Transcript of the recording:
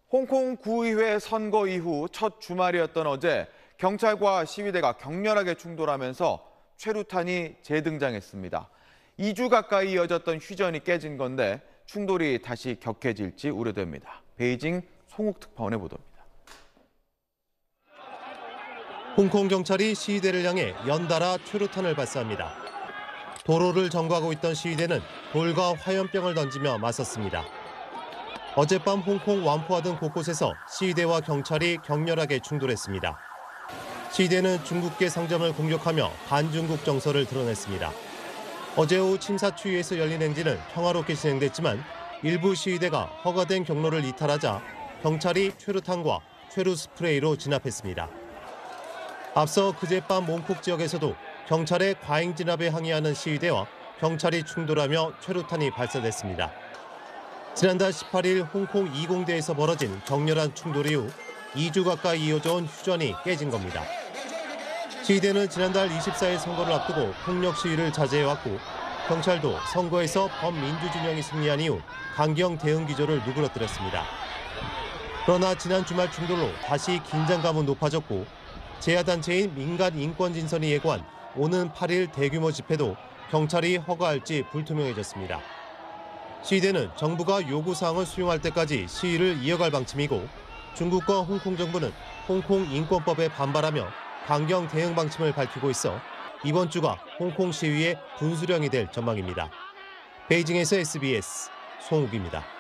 홍콩 구의회 선거 이후 첫 주말이었던 어제 경찰과 시위대가 격렬하게 충돌하면서 최루탄이 재등장했습니다. 2주 가까이 이어졌던 휴전이 깨진 건데 충돌이 다시 격해질지 우려됩니다. 베이징 송욱 특파원의 보도입니다. 홍콩 경찰이 시위대를 향해 연달아 최루탄을 발사합니다. 도로를 점거하고 있던 시위대는 돌과 화염병을 던지며 맞섰습니다. 어젯밤 홍콩 완포화 등 곳곳에서 시위대와 경찰이 격렬하게 충돌했습니다. 시위대는 중국계 상점을 공격하며 반중국 정서를 드러냈습니다. 어제 오후 침사추이에서 열린 행진은 평화롭게 진행됐지만 일부 시위대가 허가된 경로를 이탈하자 경찰이 최루탄과 최루 스프레이로 진압했습니다. 앞서 그젯밤 몽콕 지역에서도 경찰의 과잉 진압에 항의하는 시위대와 경찰이 충돌하며 최루탄이 발사됐습니다. 지난달 18일 홍콩 이공대에서 벌어진 격렬한 충돌 이후 2주 가까이 이어져 온 휴전이 깨진 겁니다. 시위대는 지난달 24일 선거를 앞두고 폭력 시위를 자제해왔고 경찰도 선거에서 범민주 진영이 승리한 이후 강경 대응 기조를 누그러뜨렸습니다. 그러나 지난 주말 충돌로 다시 긴장감은 높아졌고 제야단체인 민간인권진선이 예고한 오는 8일 대규모 집회도 경찰이 허가할지 불투명해졌습니다. 시위대는 정부가 요구사항을 수용할 때까지 시위를 이어갈 방침이고 중국과 홍콩 정부는 홍콩 인권법에 반발하며 강경 대응 방침을 밝히고 있어 이번 주가 홍콩 시위의 분수령이 될 전망입니다. 베이징에서 SBS 송욱입니다.